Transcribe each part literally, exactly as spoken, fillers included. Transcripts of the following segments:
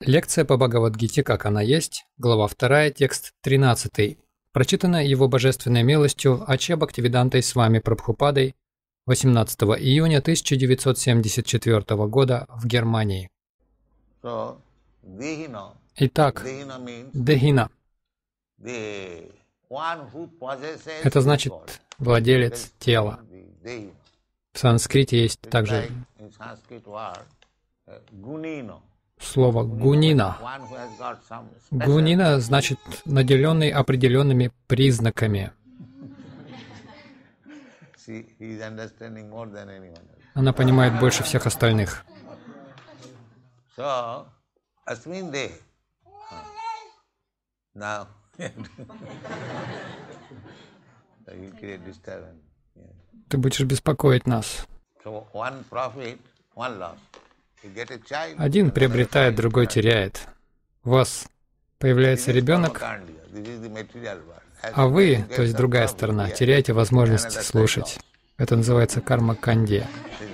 Лекция по Бхагавад-гите «Как она есть», глава вторая, текст тринадцатый. Прочитана его божественной милостью Аче Бхактивидантой Свами Прабхупадой восемнадцатого июня тысяча девятьсот семьдесят четвёртого года в Германии. Итак, дехина – это значит владелец тела. В санскрите есть также слово «гунина». «Гунина» значит наделенный определенными признаками. Она понимает больше всех остальных. Ты будешь беспокоить нас. Один приобретает, другой теряет. У вас появляется ребенок, а вы, то есть другая сторона, теряете возможность слушать. Это называется карма-кандия.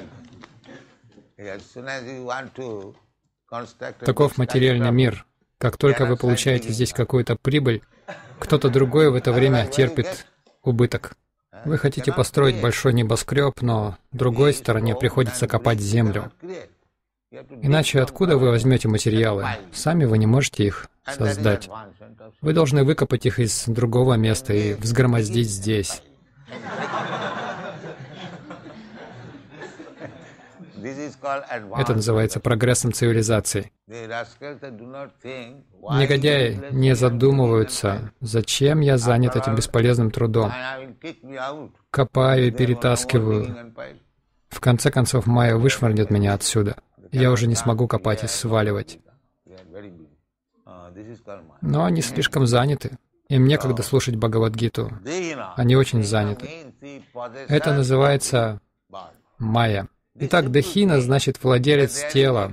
Таков материальный мир. Как только вы получаете здесь какую-то прибыль, кто-то другой в это время терпит убыток. Вы хотите построить большой небоскреб, но другой стороне приходится копать землю. Иначе откуда вы возьмете материалы? Сами вы не можете их создать. Вы должны выкопать их из другого места и взгромоздить здесь. Это называется прогрессом цивилизации. Негодяи не задумываются, зачем я занят этим бесполезным трудом. Копаю и перетаскиваю. В конце концов, Майя вышвырнет меня отсюда. Я уже не смогу копать и сваливать. Но они слишком заняты. Им некогда слушать Бхагавад-гиту. Они очень заняты. Это называется Майя. Итак, дехина значит владелец тела.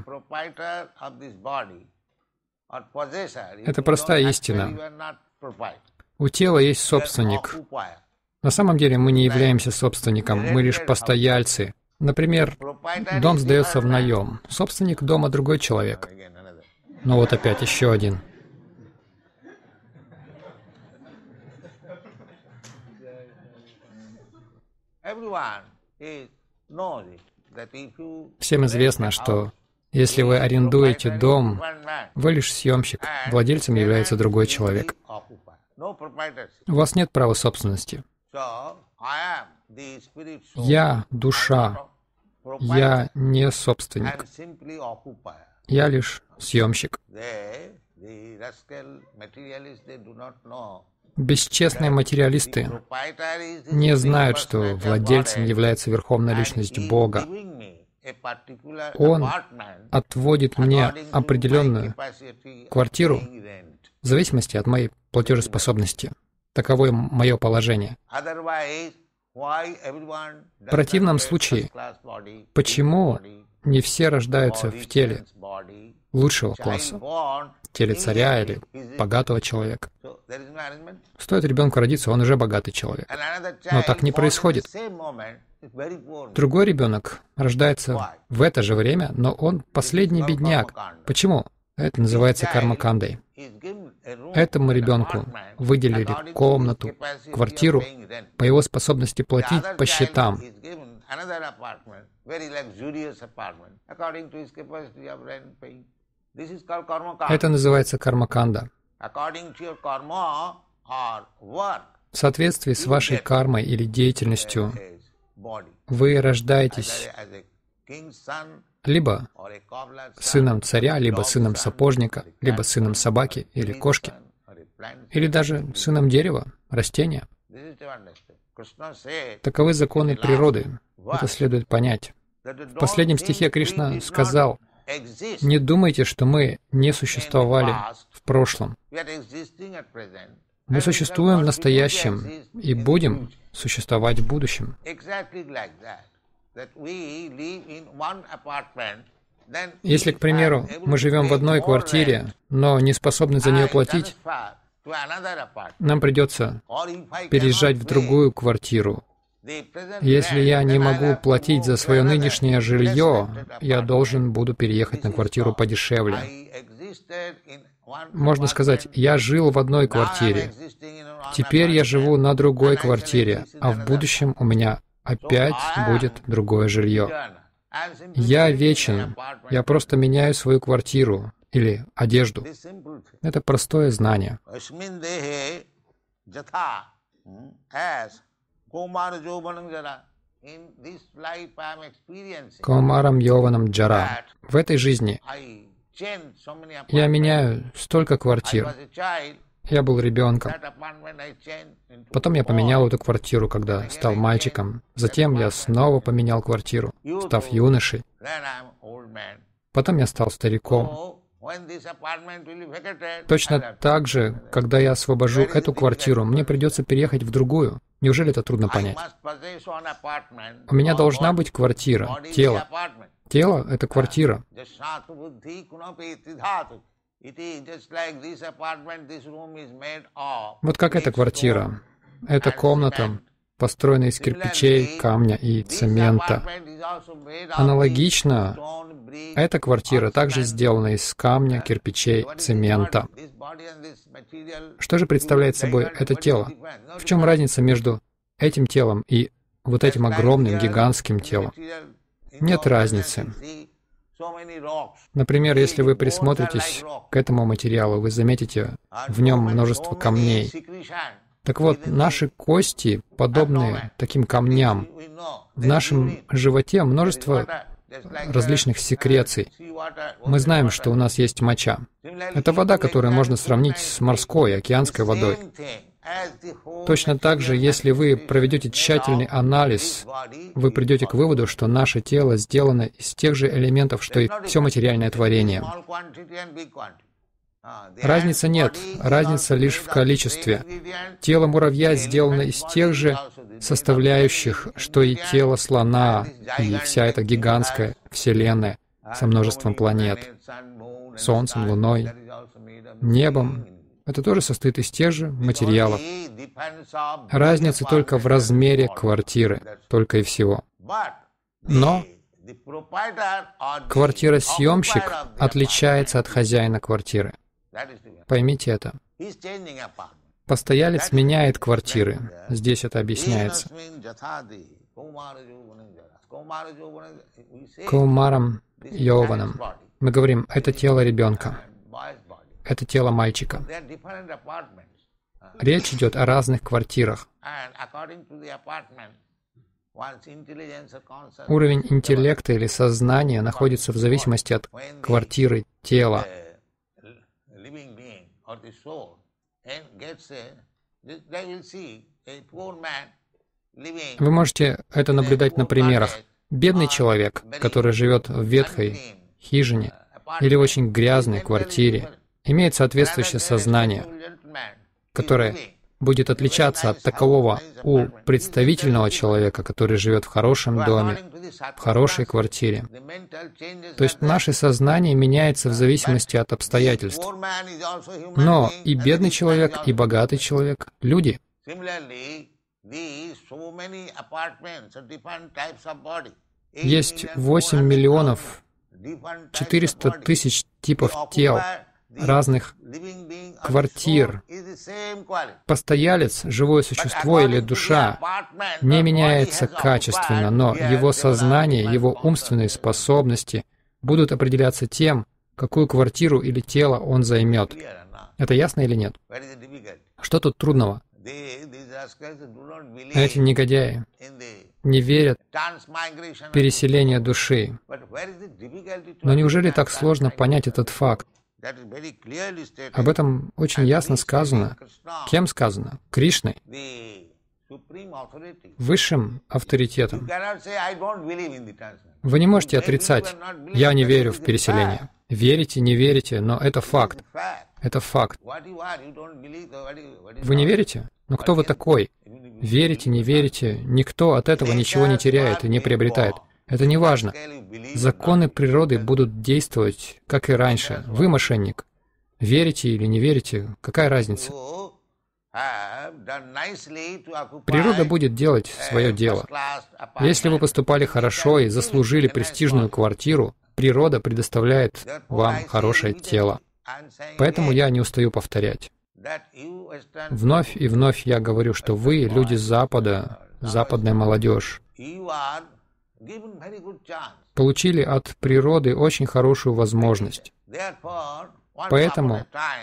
Это простая истина. У тела есть собственник. На самом деле мы не являемся собственником, мы лишь постояльцы. Например, дом сдается в наем. Собственник дома другой человек. Ну вот опять еще один. Всем известно, что если вы арендуете дом, вы лишь съемщик, владельцем является другой человек. У вас нет права собственности. Я — душа. Я не собственник. Я лишь съемщик. Бесчестные материалисты не знают, что владельцем является Верховная Личность Бога. Он отводит мне определенную квартиру в зависимости от моей платежеспособности. Таково мое положение. В противном случае, почему не все рождаются в теле лучшего класса, в теле царя или богатого человека? Стоит ребенку родиться, он уже богатый человек. Но так не происходит. Другой ребенок рождается в это же время, но он последний бедняк. Почему? Это называется карма-кандой. Этому ребенку выделили комнату, квартиру по его способности платить по счетам. Это называется карма-канда. В соответствии с вашей кармой или деятельностью вы рождаетесь либо сыном царя, либо сыном сапожника, либо сыном собаки или кошки, или даже сыном дерева, растения. Таковы законы природы. Это следует понять. В последнем стихе Кришна сказал: «Не думайте, что мы не существовали в прошлом. Мы существуем в настоящем и будем существовать в будущем». Если, к примеру, мы живем в одной квартире, но не способны за нее платить, нам придется переезжать в другую квартиру Если я не могу платить за свое нынешнее жилье, я должен буду переехать на квартиру подешевле. Можно сказать, я жил в одной квартире, теперь я живу на другой квартире, а в будущем у меня опять будет другое жилье. Я вечен, я просто меняю свою квартиру или одежду. Это простое знание. Каумарам Йованам Джара. В этой жизни я меняю столько квартир. Я был ребенком. Потом я поменял эту квартиру, когда стал мальчиком. Затем я снова поменял квартиру, став юношей. Потом я стал стариком. Точно так же, когда я освобожу эту квартиру, мне придется переехать в другую. Неужели это трудно понять? У меня должна быть квартира, тело. Тело — это квартира. Вот как эта квартира. Это комната, построенная из кирпичей, камня и цемента. Аналогично, эта квартира также сделана из камня, кирпичей, цемента. Что же представляет собой это тело? В чем разница между этим телом и вот этим огромным, гигантским телом? Нет разницы. Например, если вы присмотритесь к этому материалу, вы заметите в нем множество камней. Так вот, наши кости подобны таким камням. В нашем животе множество различных секреций. Мы знаем, что у нас есть моча. Это вода, которую можно сравнить с морской, океанской водой. Точно так же, если вы проведете тщательный анализ, вы придете к выводу, что наше тело сделано из тех же элементов, что и все материальное творение. Разницы нет, разница лишь в количестве. Тело муравья сделано из тех же составляющих, что и тело слона, и вся эта гигантская Вселенная со множеством планет, Солнцем, Луной, небом. Это тоже состоит из тех же материалов. Разница только в размере квартиры, только и всего. Но квартиросъемщик отличается от хозяина квартиры. Поймите это. Постоялец меняет квартиры. Здесь это объясняется. Каумарам Йованам. Мы говорим, это тело ребенка. Это тело мальчика. Речь идет о разных квартирах. Уровень интеллекта или сознания находится в зависимости от квартиры тела. Вы можете это наблюдать на примерах. Бедный человек, который живет в ветхой хижине или в очень грязной квартире, имеет соответствующее сознание, которое будет отличаться от такового у представительного человека, который живет в хорошем доме, в хорошей квартире. То есть наше сознание меняется в зависимости от обстоятельств. Но и бедный человек, и богатый человек — люди. Есть восемь миллионов четыреста тысяч типов тел, разных квартир. Постоялец, живое существо или душа не меняется качественно, но его сознание, его умственные способности будут определяться тем, какую квартиру или тело он займет. Это ясно или нет? Что тут трудного? Эти негодяи не верят в переселение души. Но неужели так сложно понять этот факт? Об этом очень ясно сказано. Кем сказано? Кришной, высшим авторитетом. Вы не можете отрицать, я не верю в переселение. Верите, не верите, но это факт. Это факт. Вы не верите? Но кто вы такой? Верите, не верите, никто от этого ничего не теряет и не приобретает. Это не важно. Законы природы будут действовать, как и раньше. Вы мошенник. Верите или не верите, какая разница? Природа будет делать свое дело. Если вы поступали хорошо и заслужили престижную квартиру, природа предоставляет вам хорошее тело. Поэтому я не устаю повторять. Вновь и вновь я говорю, что вы, люди Запада, западная молодежь, получили от природы очень хорошую возможность. Поэтому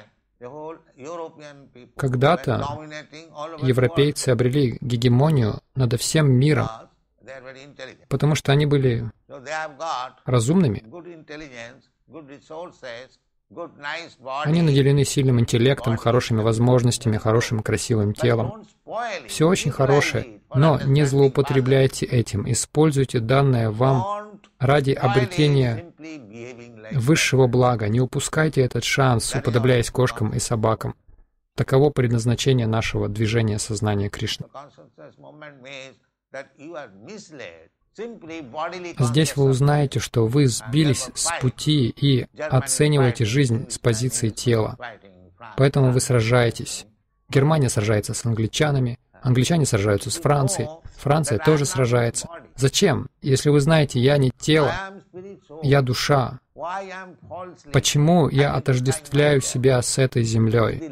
когда-то европейцы обрели гегемонию над всем миром, потому что они были разумными. Они наделены сильным интеллектом, хорошими возможностями, хорошим красивым телом. Все очень хорошее, но не злоупотребляйте этим. Используйте данное вам ради обретения высшего блага. Не упускайте этот шанс, уподобляясь кошкам и собакам. Таково предназначение нашего движения сознания Кришны. Здесь вы узнаете, что вы сбились с пути и оцениваете жизнь с позиции тела. Поэтому вы сражаетесь. Германия сражается с англичанами, англичане сражаются с Францией, Франция тоже сражается. Зачем? Если вы знаете, я не тело, я душа. Почему я отождествляю себя с этой землей?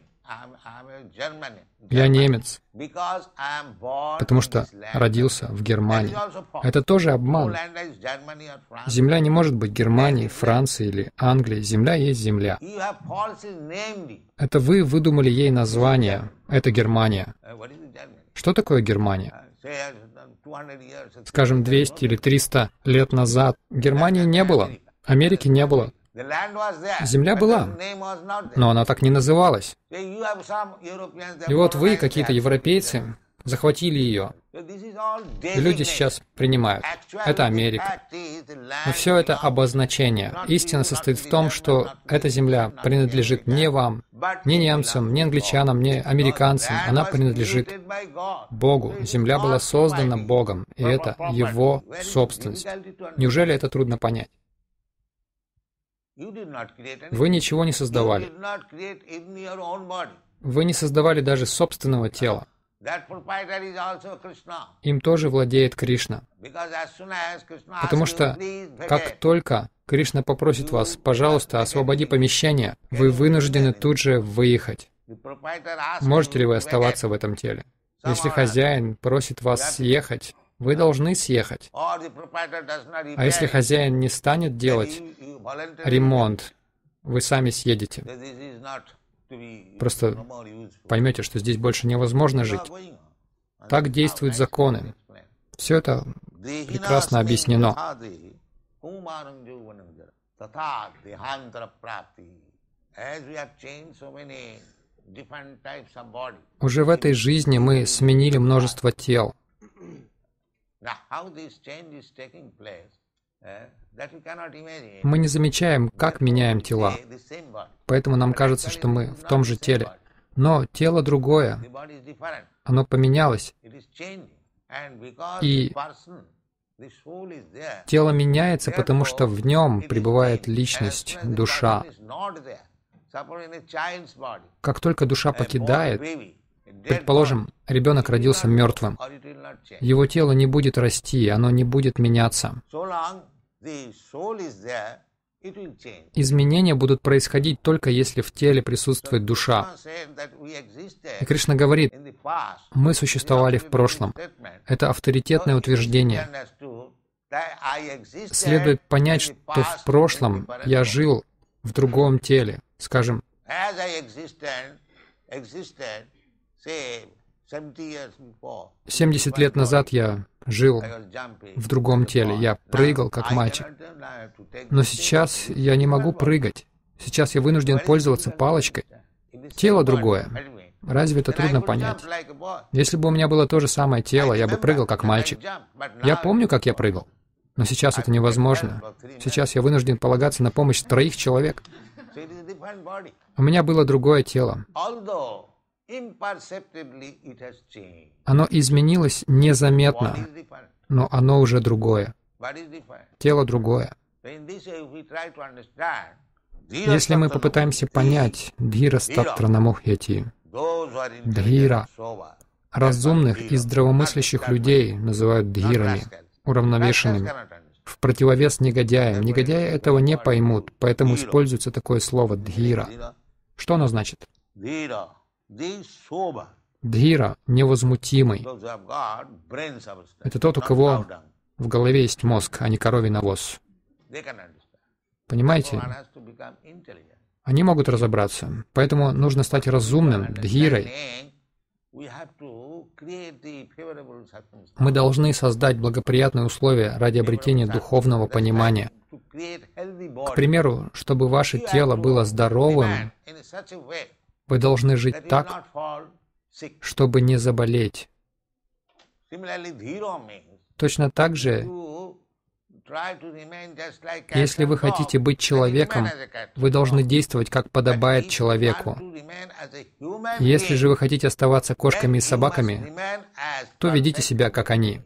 Я немец, потому что родился в Германии. Это тоже обман. Земля не может быть Германией, Францией или Англией. Земля есть земля. Это вы выдумали ей название. Это Германия. Что такое Германия? Скажем, двести или триста лет назад Германии не было, Америки не было. Земля была, но она так не называлась. И вот вы, какие-то европейцы, захватили ее. И люди сейчас принимают. Это Америка. Но все это обозначение. Истина состоит в том, что эта земля принадлежит не вам, не немцам, не англичанам, не американцам. Она принадлежит Богу. Земля была создана Богом, и это Его собственность. Неужели это трудно понять? Вы ничего не создавали. Вы не создавали даже собственного тела. Им тоже владеет Кришна. Потому что, как только Кришна попросит вас, пожалуйста, освободи помещение, вы вынуждены тут же выехать. Можете ли вы оставаться в этом теле? Если хозяин просит вас съехать, вы должны съехать. А если хозяин не станет делать ремонт, вы сами съедете. Просто поймете, что здесь больше невозможно жить. Так действуют законы. Все это прекрасно объяснено. Уже в этой жизни мы сменили множество тел. Мы не замечаем, как меняем тела. Поэтому нам кажется, что мы в том же теле. Но тело другое. Оно поменялось. И тело меняется, потому что в нем пребывает личность, душа. Как только душа покидает, предположим, ребенок родился мертвым, его тело не будет расти, оно не будет меняться. Изменения будут происходить только если в теле присутствует душа. И Кришна говорит, мы существовали в прошлом. Это авторитетное утверждение. Следует понять, что в прошлом я жил в другом теле. Скажем, семьдесят лет назад я жил в другом теле, я прыгал как мальчик. Но сейчас я не могу прыгать. Сейчас я вынужден пользоваться палочкой. Тело другое. Разве это трудно понять? Если бы у меня было то же самое тело, я бы прыгал как мальчик. Я помню, как я прыгал. Но сейчас это невозможно. Сейчас я вынужден полагаться на помощь троих человек. У меня было другое тело. Оно изменилось незаметно, но оно уже другое. Тело другое. Если мы попытаемся понять Дхирастаттра Намухьяти, Дхира. Разумных и здравомыслящих людей называют дхирами, уравновешенными, в противовес негодяям. Негодяи этого не поймут, поэтому используется такое слово «дхира». Что оно значит? Дхира — невозмутимый. Это тот, у кого в голове есть мозг, а не коровий навоз. Понимаете? Они могут разобраться. Поэтому нужно стать разумным, дхирой. Мы должны создать благоприятные условия ради обретения духовного понимания. К примеру, чтобы ваше тело было здоровым, вы должны жить так, чтобы не заболеть. Точно так же, если вы хотите быть человеком, вы должны действовать, как подобает человеку. Если же вы хотите оставаться кошками и собаками, то ведите себя, как они.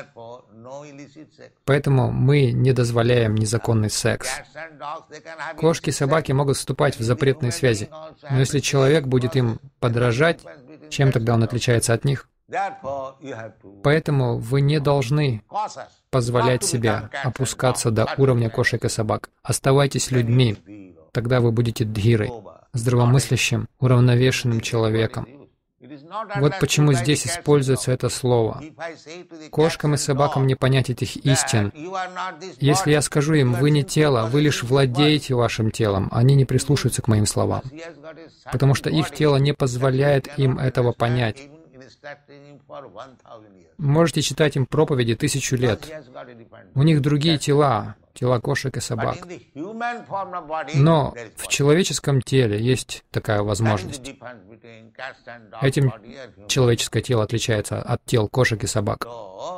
Поэтому мы не дозволяем незаконный секс. Кошки и собаки могут вступать в запретные связи, но если человек будет им подражать, чем тогда он отличается от них? Поэтому вы не должны позволять себе опускаться до уровня кошек и собак. Оставайтесь людьми, тогда вы будете дхирой, здравомыслящим, уравновешенным человеком. Вот почему здесь используется это слово. Кошкам и собакам не понять этих истин. Если я скажу им, вы не тело, вы лишь владеете вашим телом, они не прислушаются к моим словам, потому что их тело не позволяет им этого понять. Можете читать им проповеди тысячу лет. У них другие тела, тела кошек и собак. Но в человеческом теле есть такая возможность. Этим человеческое тело отличается от тел кошек и собак.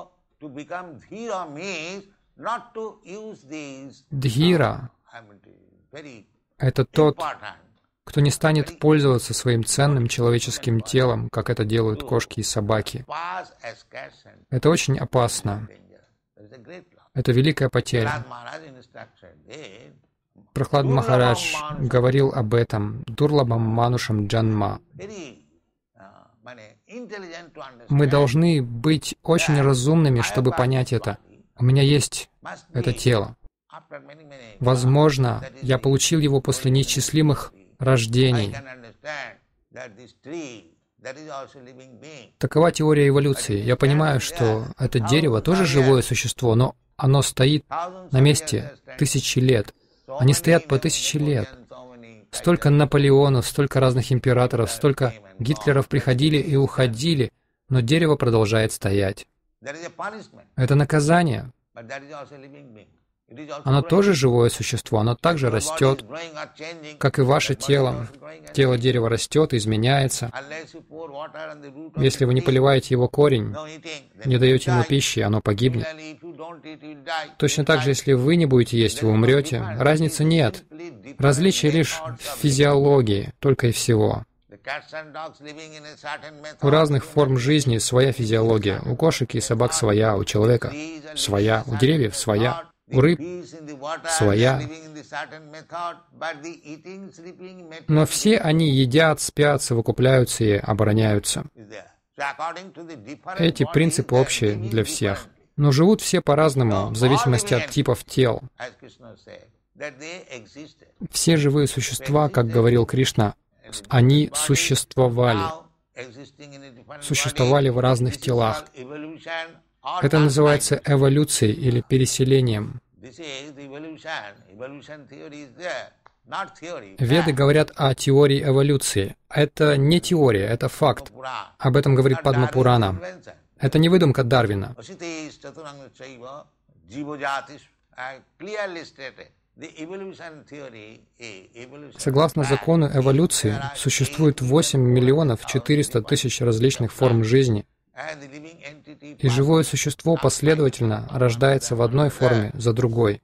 Дхира — это тот, кто не станет пользоваться своим ценным человеческим телом, как это делают кошки и собаки. Это очень опасно. Это великая потеря. Прохлад Махарадж говорил об этом Дурлабам Манушам Джанма. Мы должны быть очень разумными, чтобы понять это. У меня есть это тело. Возможно, я получил его после неисчислимых рождений. Такова теория эволюции. Я понимаю, что это дерево тоже живое существо, но оно стоит на месте тысячи лет. Они стоят по тысяче лет. Столько Наполеонов, столько разных императоров, столько Гитлеров приходили и уходили, но дерево продолжает стоять. Это наказание. Оно тоже живое существо, оно также растет, как и ваше тело. Тело дерева растет, изменяется. Если вы не поливаете его корень, не даете ему пищи, оно погибнет. Точно так же, если вы не будете есть, вы умрете. Разницы нет. Различие лишь в физиологии, только и всего. У разных форм жизни своя физиология. У кошек и собак своя, у человека своя, у деревьев своя. У рыб своя. Но все они едят, спят, совокупляются и обороняются. Эти принципы общие для всех. Но живут все по-разному, в зависимости от типов тел. Все живые существа, как говорил Кришна, они существовали. Существовали в разных телах. Это называется эволюцией или переселением. Веды говорят о теории эволюции. Это не теория, это факт. Об этом говорит Падма Пурана. Это не выдумка Дарвина. Согласно закону эволюции, существует восемь миллионов четыреста тысяч различных форм жизни. И живое существо последовательно рождается в одной форме за другой.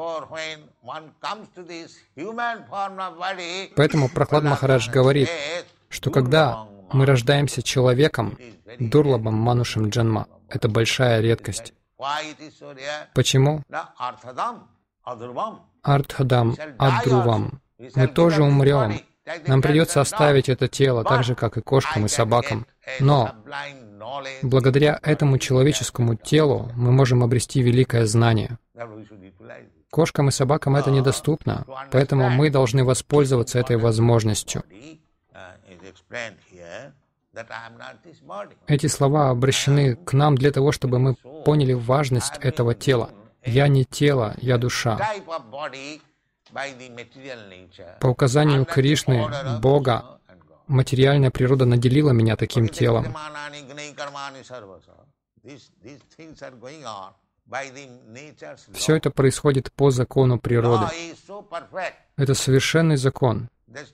Поэтому Прохлад Махарадж говорит, что когда мы рождаемся человеком, Дурлабам Манушам Джанма, это большая редкость. Почему? Артхадам, Адрувам. Мы тоже умрем. Нам придется оставить это тело, так же, как и кошкам и собакам. Но благодаря этому человеческому телу мы можем обрести великое знание. Кошкам и собакам это недоступно, поэтому мы должны воспользоваться этой возможностью. Эти слова обращены к нам для того, чтобы мы поняли важность этого тела. Я не тело, я душа. По указанию Кришны, Бога, материальная природа наделила меня таким телом. Все это происходит по закону природы. Это совершенный закон.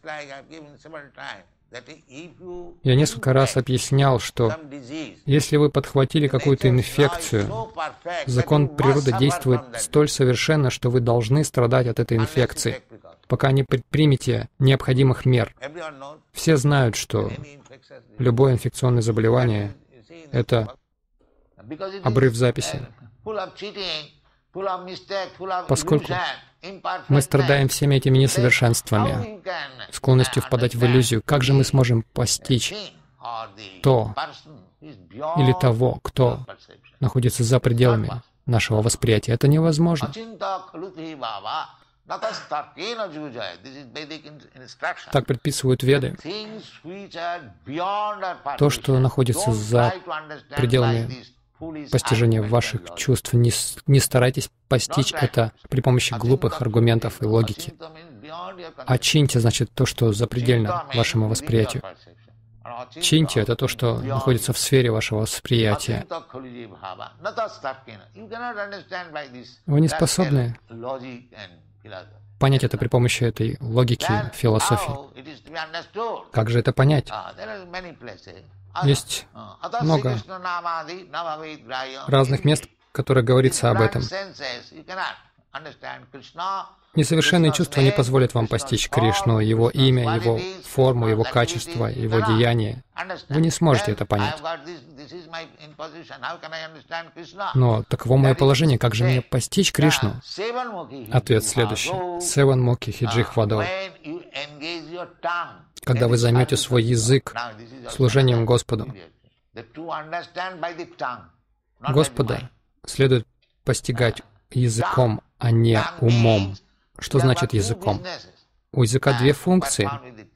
Я несколько раз объяснял, что если вы подхватили какую-то инфекцию, закон природы действует столь совершенно, что вы должны страдать от этой инфекции, пока не предпримете необходимых мер. Все знают, что любое инфекционное заболевание — это обрыв записи. Поскольку мы страдаем всеми этими несовершенствами, склонностью впадать в иллюзию, как же мы сможем постичь то или того, кто находится за пределами нашего восприятия? Это невозможно. Так предписывают Веды. То, что находится за пределами постижения ваших чувств, не, не старайтесь постичь это при помощи глупых аргументов и логики. Ачиньте значит то, что запредельно вашему восприятию. Чиньте — это то, что находится в сфере вашего восприятия. Вы не способны понять это при помощи этой логики, философии. Как же это понять? Есть много разных мест, в которых говорится об этом. Несовершенные чувства не позволят вам постичь Кришну, Его имя, Его форму, Его качество, Его деяние. Вы не сможете это понять. Но таково мое положение, как же мне постичь Кришну? Ответ следующий. Севан Мукхи Хиджих Вадо. Когда вы займете свой язык служением Господу. Господа следует постигать языком, а не умом. Что значит языком? У языка две функции.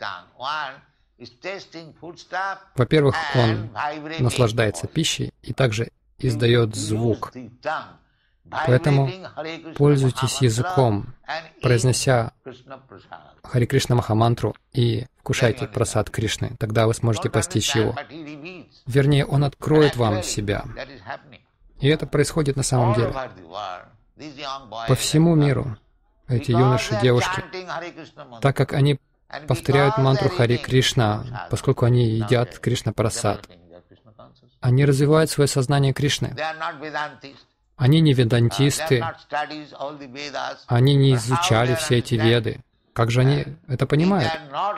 Во-первых, он наслаждается пищей и также издает звук. Поэтому пользуйтесь языком, произнося Хари Кришна Махамантру и вкушайте прасад Кришны. Тогда вы сможете постичь его. Вернее, он откроет вам себя. И это происходит на самом деле. По всему миру эти юноши и девушки, так как они повторяют мантру Хари Кришна, поскольку они едят Кришна Прасад, они развивают свое сознание Кришны. Они не ведантисты, они не изучали все эти веды. Как же они это понимают?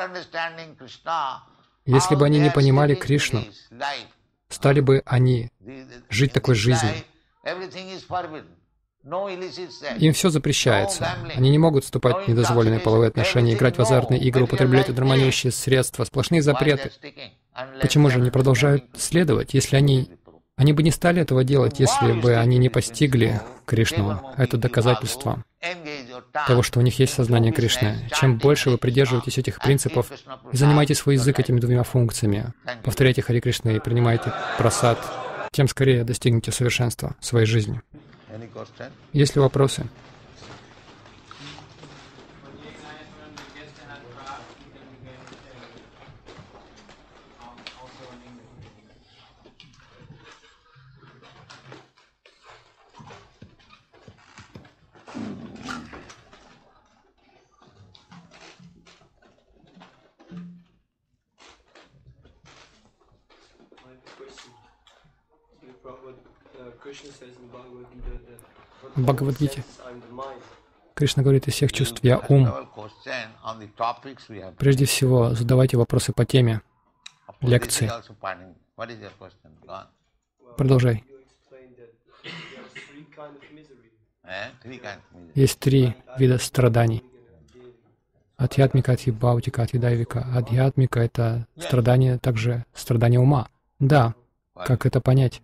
Если бы они не понимали Кришну, стали бы они жить такой жизнью? Им все запрещается. Они не могут вступать в недозволенные половые отношения, играть в азартные игры, употреблять одурманивающие средства, сплошные запреты. Почему же они продолжают следовать, если они... Они бы не стали этого делать, если бы они не постигли Кришну. Это доказательство того, что у них есть сознание Кришны. Чем больше вы придерживаетесь этих принципов и занимаете свой язык этими двумя функциями, повторяйте Хари Кришна и принимайте прасад, тем скорее достигнете совершенства в своей жизни. Есть ли вопросы? В Бхагавад-гите Кришна говорит: из всех чувств я ум. Прежде всего, задавайте вопросы по теме лекции. Продолжай. Есть три вида страданий. Адхьятмика, адхибхаутика, адхидайвика. Адхьятмика — это страдание, также страдание ума. Да, как это понять?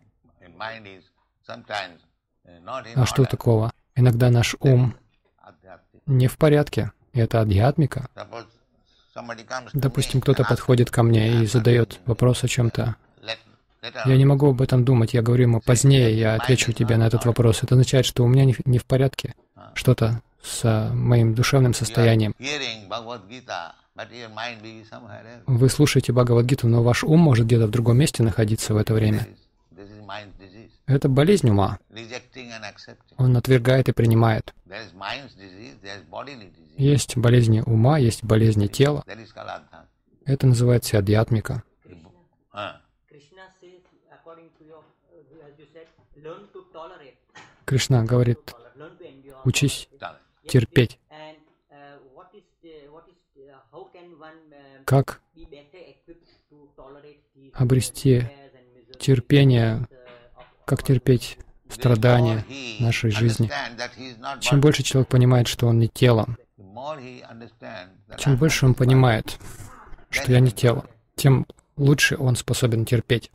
А что такого? Иногда наш ум не в порядке, и это адхьятмика. Допустим, кто-то подходит ко мне и задает вопрос о чем-то. Я не могу об этом думать, я говорю ему позднее, я отвечу тебе на этот вопрос. Это означает, что у меня не, не в порядке что-то с моим душевным состоянием. Вы слушаете Бхагавад-гиту, но ваш ум может где-то в другом месте находиться в это время. Это болезнь ума. Он отвергает и принимает. Есть болезни ума, есть болезни тела. Это называется адхьятмика. Кришна говорит, учись терпеть. Как обрести терпение, как терпеть страдания нашей жизни. Чем больше человек понимает, что он не тело, чем больше он понимает, что я не тело, тем лучше он способен терпеть.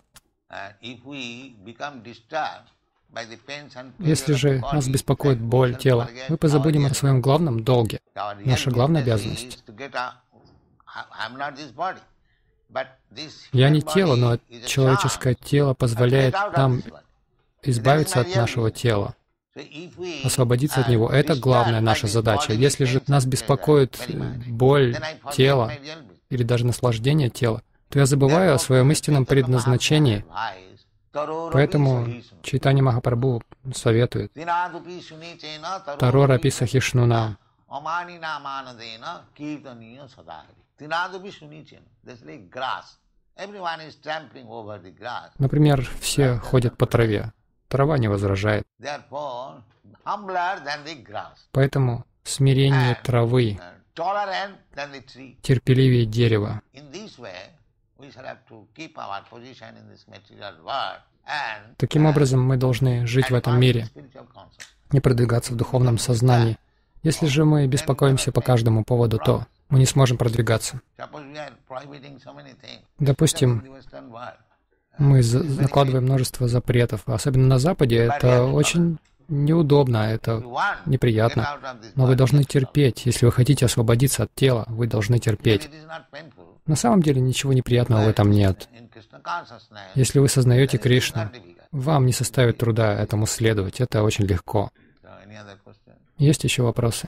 Если же нас беспокоит боль тела, мы позабудем о своем главном долге. Наша главная обязанность. Я не тело, но человеческое тело позволяет нам избавиться от нашего тела, освободиться от него. Это главная наша задача. Если же нас беспокоит боль тела или даже наслаждение тела, то я забываю о своем истинном предназначении. Поэтому Чайтанья Махапрабху советует Тарорапи Сахишнуна. Например, все ходят по траве. Трава не возражает. Поэтому смирение травы терпеливее дерева. Таким образом, мы должны жить в этом мире, не продвигаться в духовном сознании. Если же мы беспокоимся по каждому поводу, то мы не сможем продвигаться. Допустим, мы накладываем множество запретов, особенно на Западе. Это очень неудобно, это неприятно. Но вы должны терпеть. Если вы хотите освободиться от тела, вы должны терпеть. На самом деле ничего неприятного в этом нет. Если вы сознаете Кришну, вам не составит труда этому следовать. Это очень легко. Есть еще вопросы?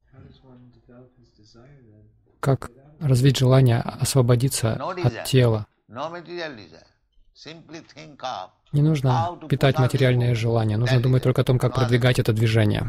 Как развить желание освободиться от тела? Не нужно питать материальные желания. Нужно думать только о том, как продвигать это движение.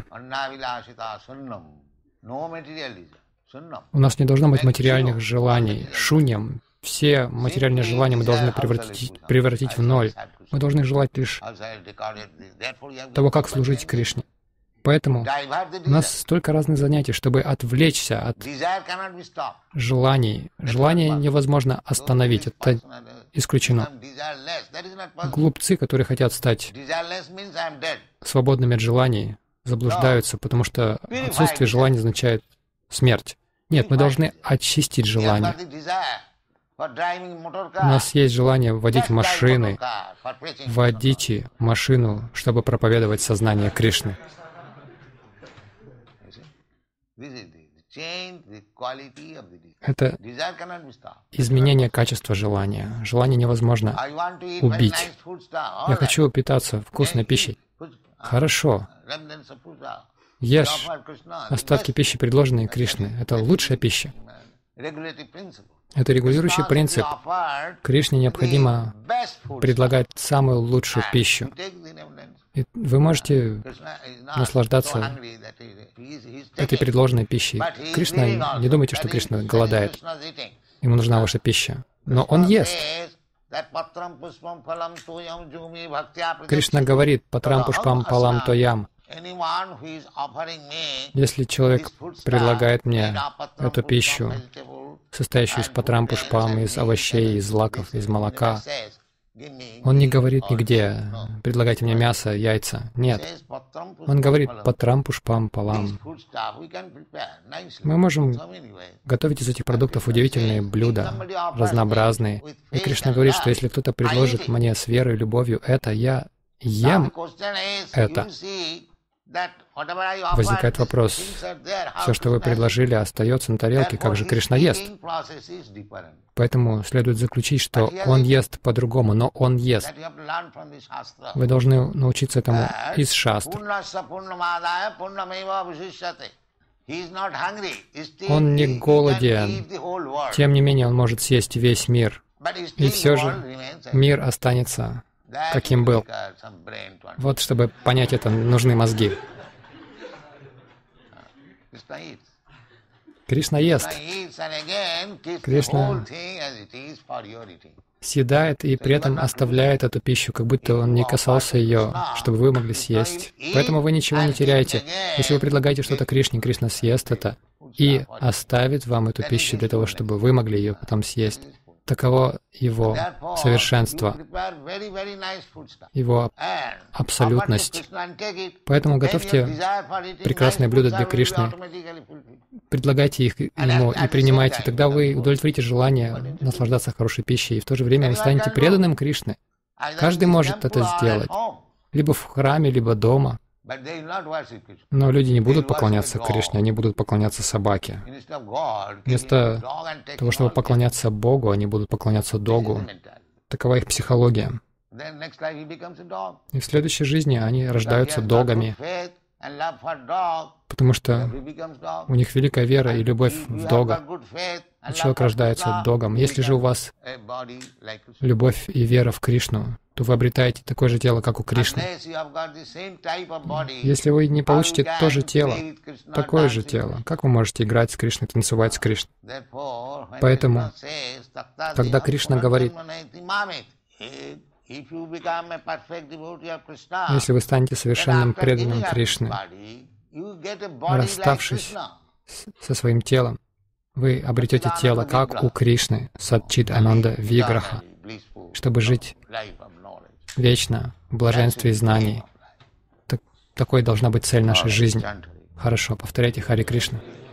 У нас не должно быть материальных желаний. Шуньям. Все материальные желания мы должны превратить, превратить в ноль. Мы должны желать лишь того, как служить Кришне. Поэтому у нас столько разных занятий, чтобы отвлечься от желаний. Желание невозможно остановить, это исключено. Глупцы, которые хотят стать свободными от желаний, заблуждаются, потому что отсутствие желаний означает смерть. Нет, мы должны очистить желание. У нас есть желание водить машины. Водите машину, чтобы проповедовать сознание Кришны. Это изменение качества желания. Желание невозможно убить. Я хочу питаться вкусной пищей. Хорошо. Ешь остатки пищи, предложенные Кришной. Это лучшая пища. Это регулирующий принцип. Кришне необходимо предлагать самую лучшую пищу. И вы можете наслаждаться этой предложенной пищей. Кришна, не думайте, что Кришна голодает. Ему нужна ваша пища. Но он ест. Кришна говорит «Патрам пушпам палам тоям». Если человек предлагает мне эту пищу, состоящую из патрам пушпам, из овощей, из злаков, из молока, Он не говорит нигде: предлагайте мне мясо, яйца. Нет. Он говорит: патрам пушпам палам. Мы можем готовить из этих продуктов удивительные блюда, разнообразные. И Кришна говорит, что если кто-то предложит мне с верой и любовью это, я ем это. Возникает вопрос: все, что вы предложили, остается на тарелке, как же Кришна ест? Поэтому следует заключить, что он ест по-другому, но он ест. Вы должны научиться этому из шастр. Он не голоден, тем не менее он может съесть весь мир. И все же мир останется, каким был. Вот, чтобы понять это, нужны мозги. Кришна ест. Кришна съедает и при этом оставляет эту пищу, как будто он не касался ее, чтобы вы могли съесть. Поэтому вы ничего не теряете. Если вы предлагаете что-то Кришне, Кришна съест это и оставит вам эту пищу для того, чтобы вы могли ее потом съесть. Таково его совершенство, его абсолютность. Поэтому готовьте прекрасные блюда для Кришны, предлагайте их ему и принимайте. Тогда вы удовлетворите желание наслаждаться хорошей пищей, и в то же время вы станете преданным Кришне. Каждый может это сделать, либо в храме, либо дома. Но люди не будут поклоняться Кришне, они будут поклоняться собаке. Вместо того, чтобы поклоняться Богу, они будут поклоняться догу. Такова их психология. И в следующей жизни они рождаются догами, потому что у них великая вера и любовь в дога. И человек рождается догом. Если же у вас любовь и вера в Кришну, то вы обретаете такое же тело, как у Кришны. Если вы не получите то же тело, такое же тело, как вы можете играть с Кришной, танцевать с Кришной? Поэтому, когда Кришна говорит: если вы станете совершенным преданным Кришны, расставшись со своим телом, вы обретете тело, как у Кришны, Сатчит Ананда Виграха, чтобы жить вечно в блаженстве и знании. Так, такой должна быть цель нашей жизни. Хорошо, повторяйте Харе Кришна.